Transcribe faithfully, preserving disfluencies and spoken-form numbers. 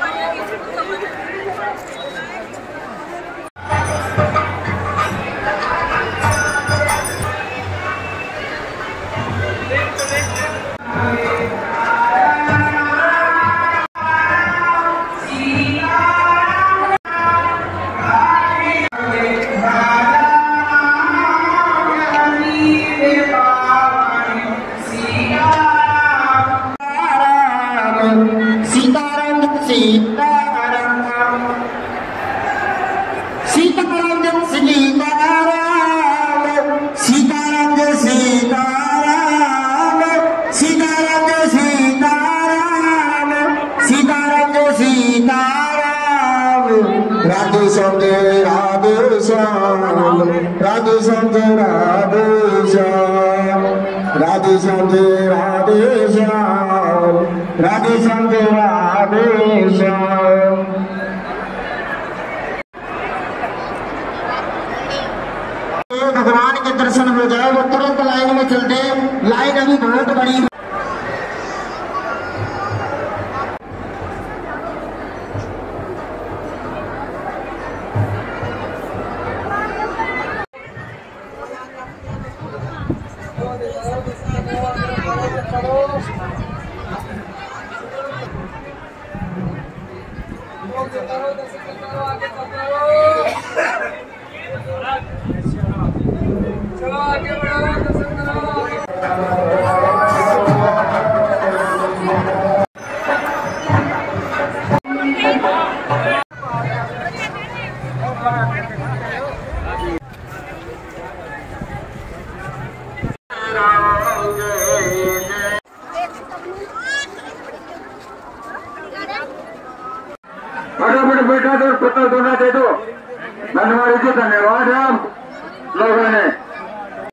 राधे संगे राधे श्याम, राधे संगे राधे श्याम, राधे संगे राधे श्याम, राधे संगे राधे श्याम। भगवान के दर्शन हो जाए वो तुरंत लाइन में चलते, लाइन अभी बहुत बड़ी है। चलो आगे बढ़ो, दर्शन करो। फटाफट बैठा दो, पत्ता दोना दे दो। धन्यवाद, धन्यवाद।